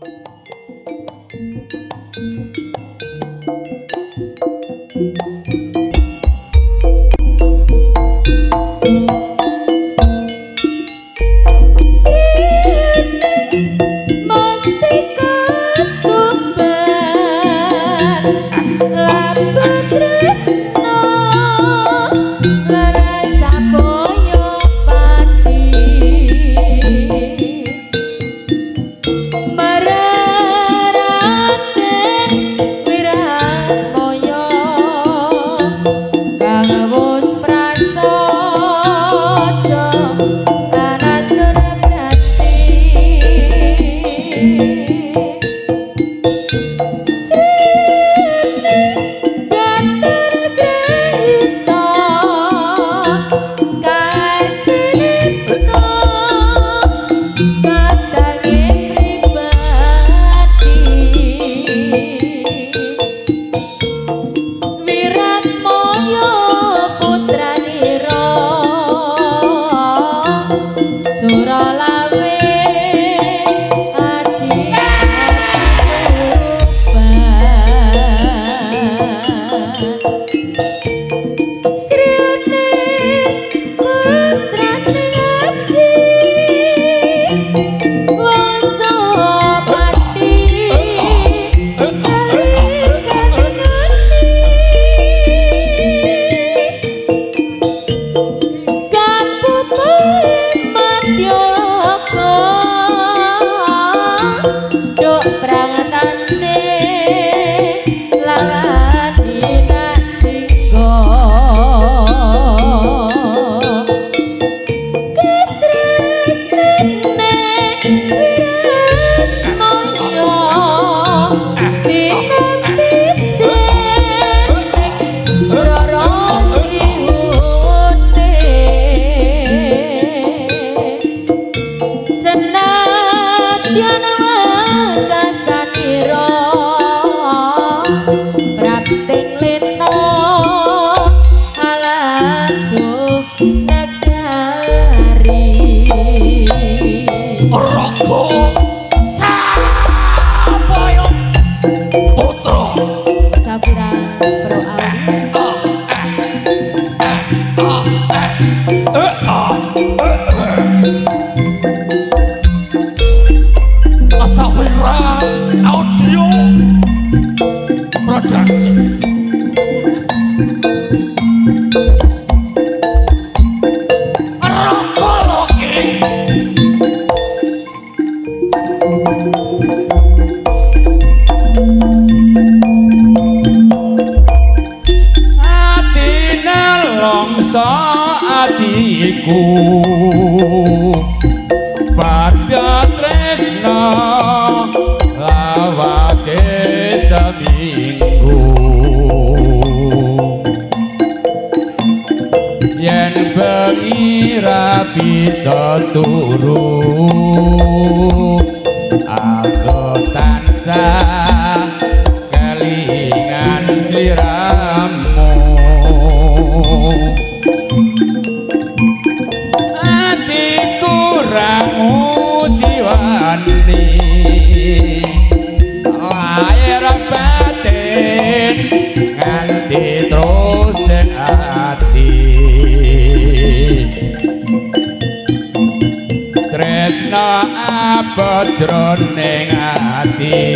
Jroning ati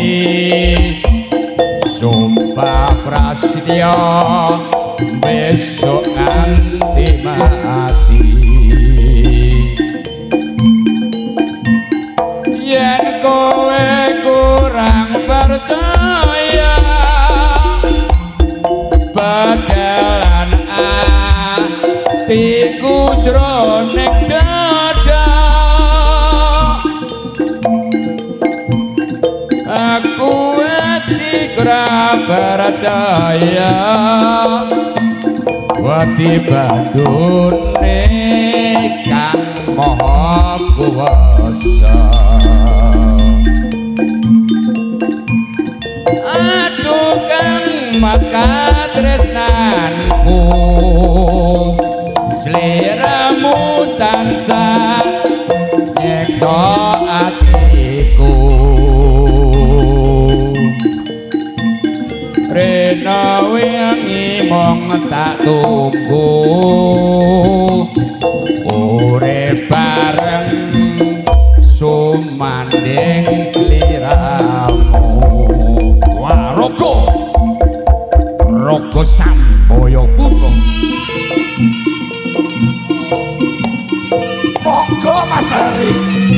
sumpah prasetya besok nganti mati yen kowe kurang percaya badalan atiku jroning percaya wati bandune kang maha kuwasa aduh kang mas katresnanku sliramu tansah nyekso atiku mong tak tunggu urip bareng sumanding sliramu warogo rogo samboyo putra monggo Mas Hari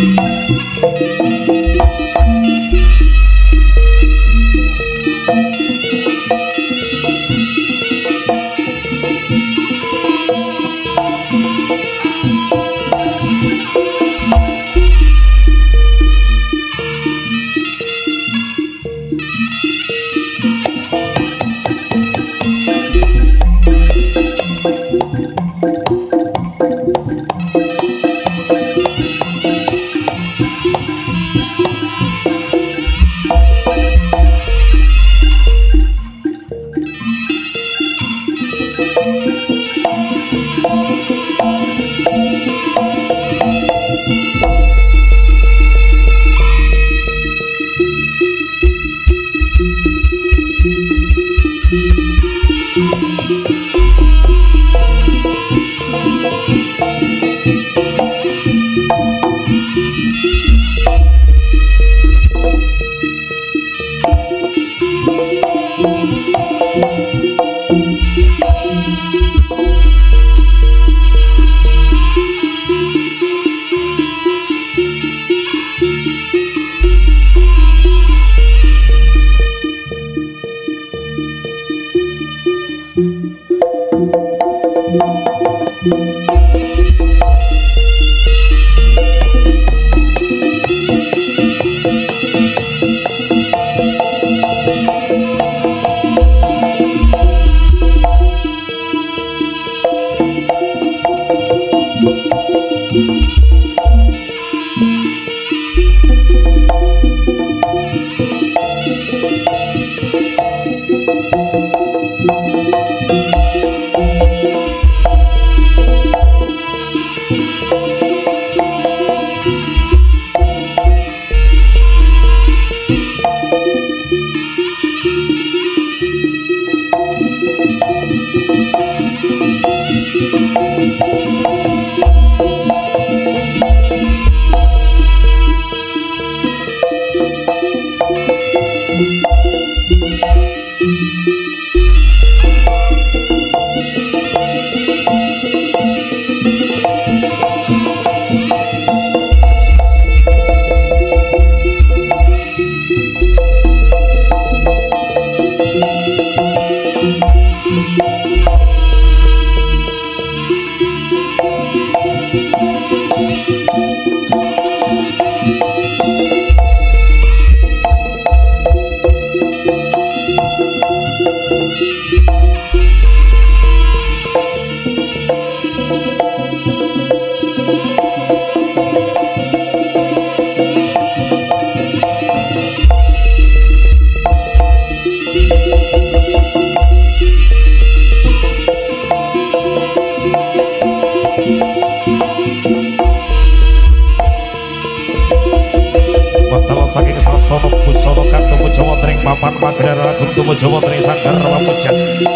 Jawa Tring Sanggar Wamujan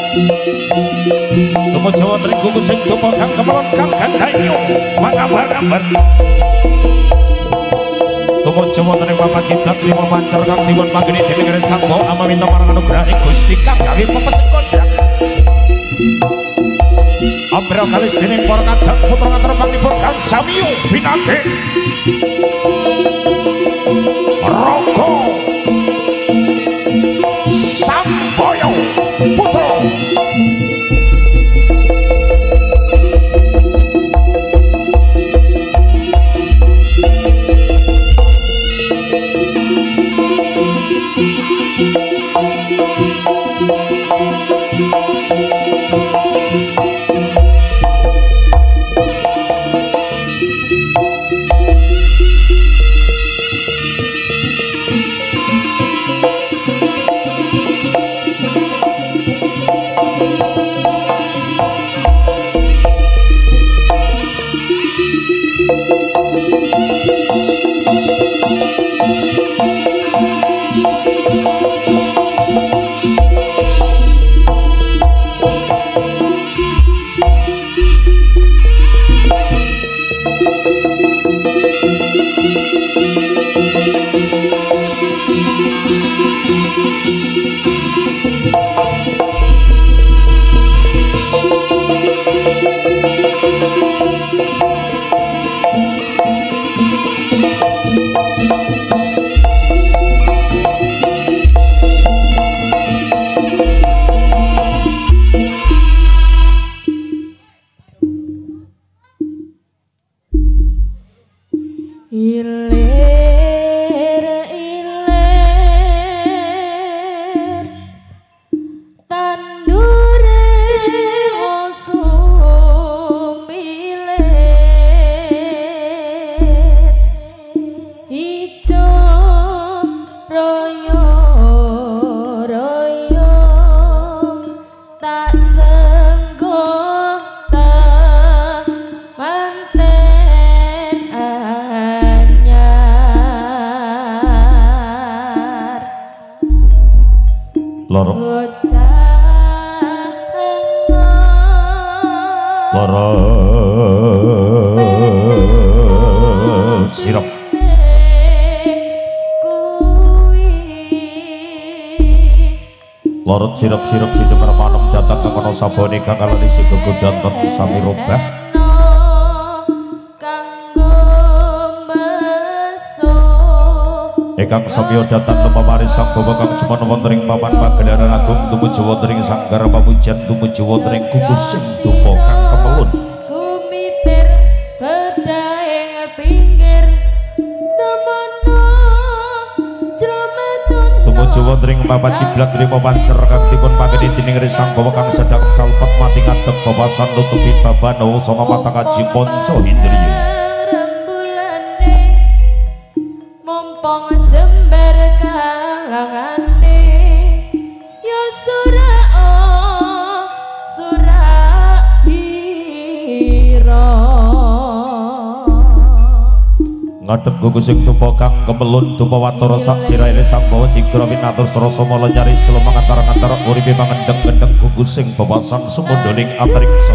Tumo Jawa Tring Gugus sing tumo kang kemelon kang gandayo mangambar-ambar Tumo Jawa Tring Papa Kidang Lima Mancar kang diwon pageni dening Sang Maha Amaminta marang anugrah Gusti kang gawe pepesing kodrak Ampera kalis dening para kadang putra ngaturpanipun kang samiyo pinake Roko Samboyo Putra loro sirap lorot sirap-sirap sido mermanem datang ke kono sabone kang kalani si gegodanten sami robah Ekang samyo datang lemamari sang bawa kang cuman wonten ing papan pagelaran agung tumuju wonten ing sanggar pamujan tumuju wonten ing kukus sing dupa kang kemelun kumitir bedaing pinggir temono jrometun tumuju wonten ing papan kiblat trima pancer kang dipun pangeni dening sang bawa kang sedang salpet mati ngadeg babasan nutupi babano sama mata kaji ponco hindriya mompong jember kalangane ya surabira ngadep gugus sing tupa kang kemelun tupa watara sak sirahe sang bawa sigra winatur sarasa mala nyari selomang antara-antara uripe mangendeng-gendeng gugus sing bawasan sumunduling antariksa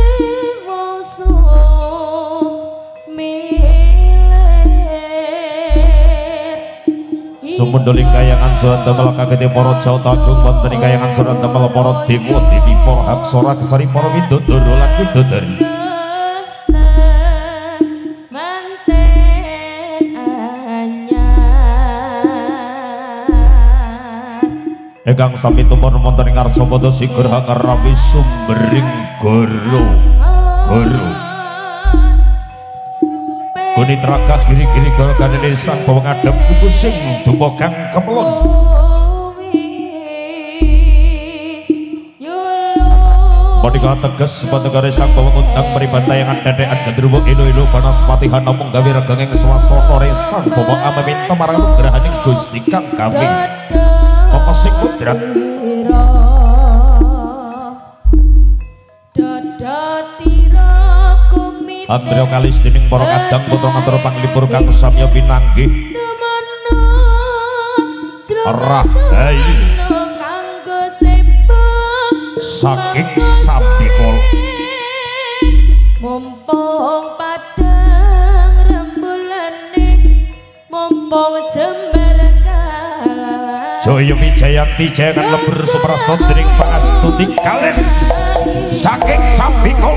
sumunduling kayangan surat damel kagete para jawa agung wonten ing kayangan surat damel para dewa dewi para aksara kesari para widodara lan widodari manten anyar ingkang sami tumur wonten ing ngarsa pada sigur ngarawi sumbering goro Kuni teraka kiri-kiri kalau kanene sang bawa ngadep kukusing dupa kang kemelun Padika teges panegare sang bawa ngundang peribantayangan dedekan gendruwo ilu-ilu banaspatihan namung gawe regenging swasana sang bawa amaminta marang nugrahaning Gusti kang kawing pepesing kudrat Andrea kalis dening para kadang putra ngatur panglipur kang samya pinanggih Rahai saking Sabikol mumpung padang rembulane mumpung jember kalah Jaya Wijayanti jangan lebur suprasna dening pangastuti kalis saking Sabikol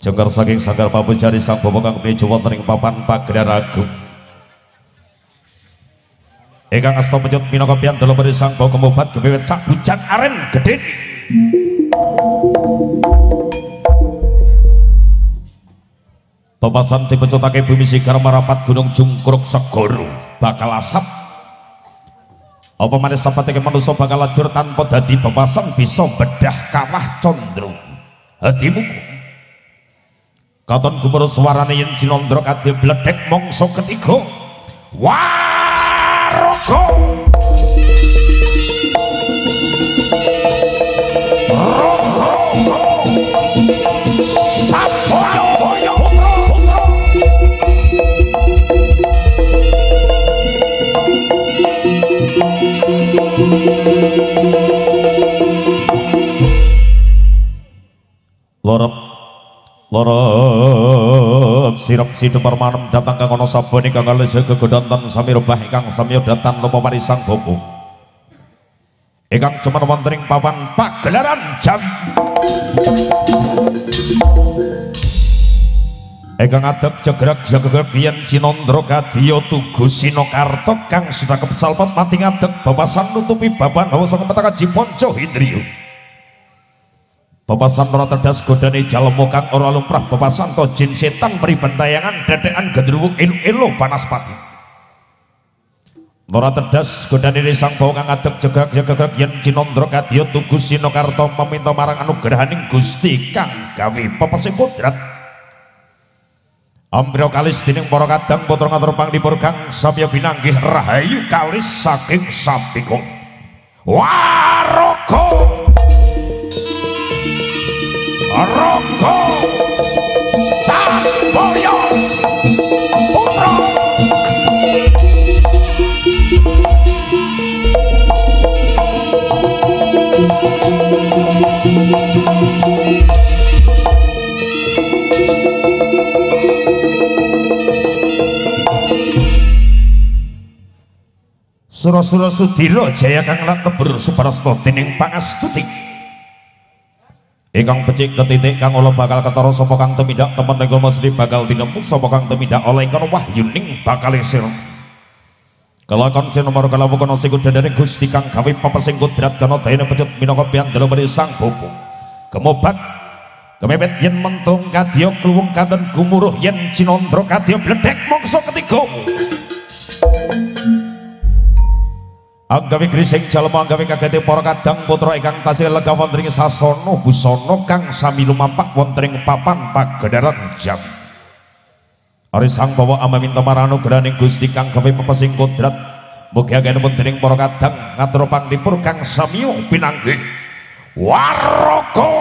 Jengker saking sanggar pamujari sang Bapak kang menuju wonten ing papan Pagelaran Agung. Ingkang asta penyut minangka piantala peri sang Bapak kemobat kewiwit sak bujang aren gedhe. Papasan dipecutake bumi sigar marapat gunung jungkruk segoro bakal asap. Apa maneh sapatake manusa bakal lajur tanpa dadi papasan bisa bedah kawah condro. Hatimu katon gumur suarane yen Cinandra kadhe bledhek mangsa ketiga. Waraka lorop sirap sidu permanem datang kang ana sabone kang kalih gegodonten sami rebah ingkang sami datan lomo parisang bobo ingkang cemen wonten ing papan Pagelaran Jam ingkang adeg jegrak yen Cinandra kadya tugu Sinakarta kang sudah kesalpet mati ngadeg babasan nutupi baban hawa sang petaka Jiponco Hindriyo. Bapasan ora terdas godane jalma kang ora lumrah bapasan to jin setan pribentayangan dedekan gendruwo elu-elu Banaspati. Ora terdas godane sang bawa kang adeg jegrak yen Cinandra kadya tugu Sinakarta meminta marang anugrahaning Gusti kang gawe pepesih kodrat. Ambryo kalis dening para kadang putra ngatur panglipur kang samya pinanggih rahayu kalis saking sampika. Waraka Roko Samboyo Putra Sura-sura Sudira Jaya kang lan tebur suprasta dening pangastuti ingkang becik ketitik kang ula bakal ketara sapa kang tumindak temen ning mesti bakal tinemu sapa kang tumindak oleh ingkang wahyuning bakal isir kelakon sing nomor kalawu kono sing dadane Gusti kang gawe pepesing kodrat kana dayane pecut minangka piandala mari sang bobo kemobat kemepet yen mentung kadya kluwung kanten gumuruh yen Cinandra kadya bledhek mangsa ketiga anggawe grising jalma anggawe kagete para kadang putra ingkang tasih lega wonten ing sasana busana kang sami lumapak wonten ing papan Pagelaran Jam. Ari sang bawa amaminta marang anugrahaning Gusti kang gawe pepesing kodrat mugi agenipun dening para kadang ngatur panglipur kang sami pinanggih. Waraka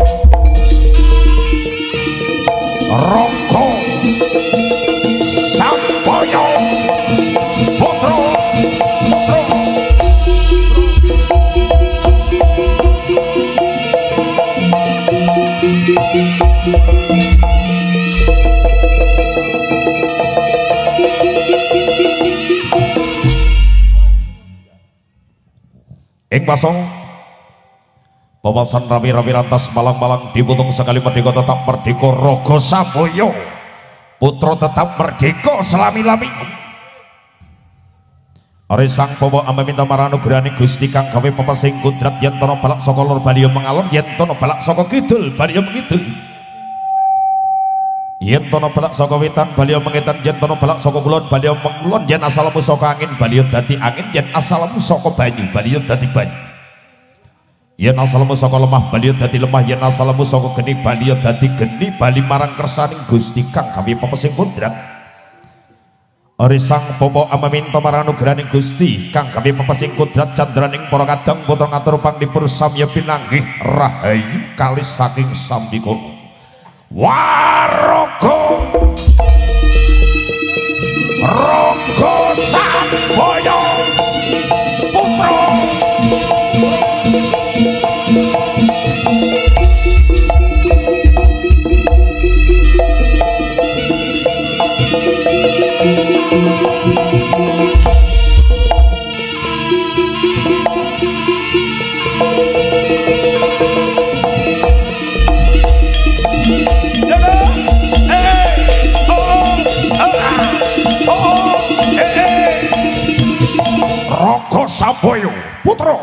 Roko Samboyo Putra ing pasong pawasan rawi-rawi rantas malang-malang dibutung sekali merdeka tetap merdeka Raga Samboyo putra tetap merdeka selami-lami. Ari sang bawa amaminta marang anugrahaning Gusti kang gawe pepesing kodrat yen tono balak saka lor baliyo mengalon yen tono balak saka kidul baliyo mengidul yen tono balak saka wetan baliyo mengetan yen tono balak saka kulon baliyo mengulon yen asalmu saka angin baliyo dadi angin yen asalmu saka banyu baliyo dadi banyu yen asalmu saka lemah baliyo dadi lemah yen asalmu saka geni baliyo dadi geni bali marang kersaning Gusti kang gawe pepesing kodrat. Ari sang popo amaminta marang anugrahaning Gusti kang gawe pepesing kodrat candraning para kadang putra ngatur panglipur samya pinanggih rahayu kalis saking sambika. Waraka Roko Samboyo Putra Jaga Saboyo Putra.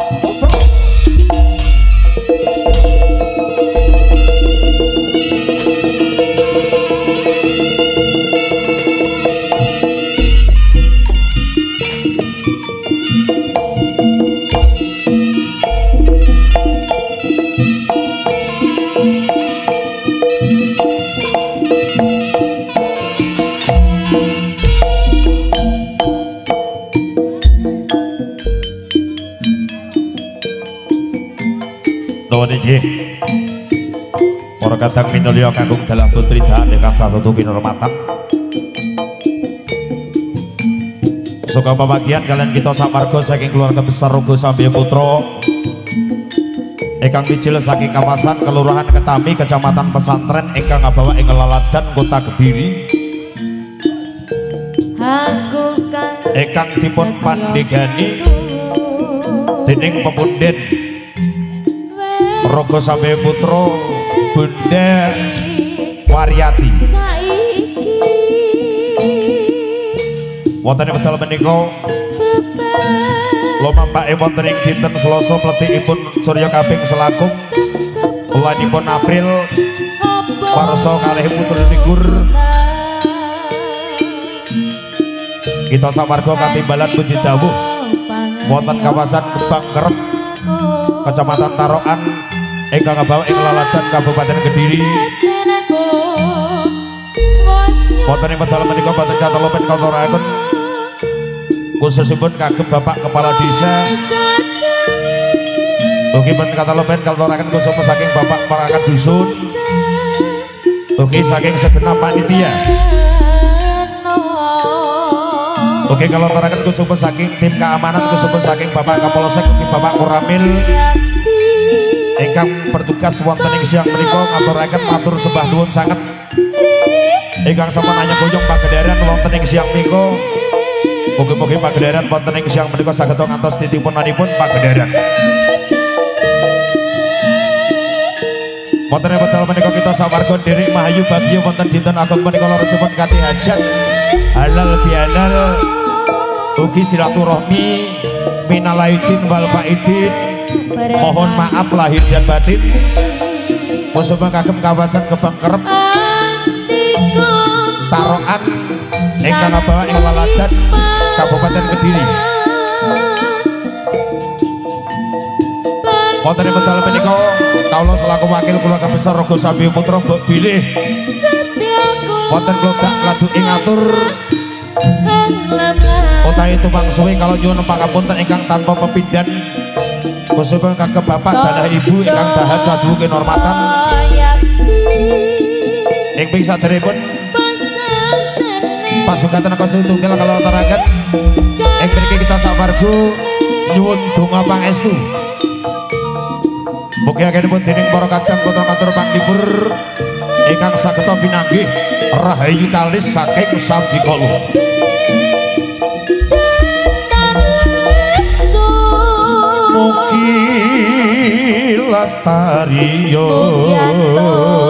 Nuwun inggih. Para kadang minulya kagum dalam putri daan ingkang satutu kinurmatan. Suka pembagian kalian kita samarga saking keluarga besar Rogo Sambiya Putra ingkang mijil saking kawasan Kelurahan Ketami Kecamatan Pesantren ingkang ngabawa ing Laladan Kota Kediri ingkang dipun pandegani dening pepunden Rogo Sambiya Putra Bunda Waryati. Wonten wekdal menika lumampake wonten ing dinten Selasa pletikipun Surya kaping selangkung wulanipun April warsa kalih putra likur kita samarga katimbalan puji dawuh wonten kawasan Kembang Kerep Kecamatan Tarokan ingkang ngabawa ing Laladan Kabupaten Kediri. Wonten ing wekdal menika boten catelepen kawontenaken khususipun kagem Bapak Kepala Desa. Ugi boten catelepen kawontenaken khusus saking Bapak Perangkat Dusun. Ugi saking segenap panitia. Ugi kawontenaken khusus saking tim keamanan khusus saking Bapak Kapolsek ugi Bapak Kuramil ingkang bertugas wonten ing siang menika ngaturaken matur sembah nuwun sanget ingkang sampun anyaguyung pagedheran wonten ing siang menika. Mugi-mugi pagedheran wonten ing siang menika saged ngantos titipunanipun pagedheran. Wonten ing wekdal menika kita sawarga nderek mahayu bagya wonten dinten agung menika leresipun kanthi hajat halal bihalal ugi silaturahmi minal aidin wal faidin. Mohon maaf lahir dan batin khususnya kagem kawasan Kembang Kerep Tarokan ingkang ngabawa ing Laladan Kabupaten Kediri. Wonten ing wekdal menika kawula selaku wakil keluarga besar Rogo Sambiya Putra mbok bilih wonten klodak laduk ing atur utawi tumpang suwi kalau nyuwun pangapunten ingkang tanpa pepindhan khususipun kagem Bapak dan Ibu ingkang dahat saduh kinurmatan ing ping saderepun pasukan Kosti Tunggal kalau terakan ing mriki kita sawarga nyuwun donga pangestu mugi agenipun dening para kadang putra matur panglipur ingkang sageta pinanggih rahayu kalis saking sabdikala. Mugi lastari yo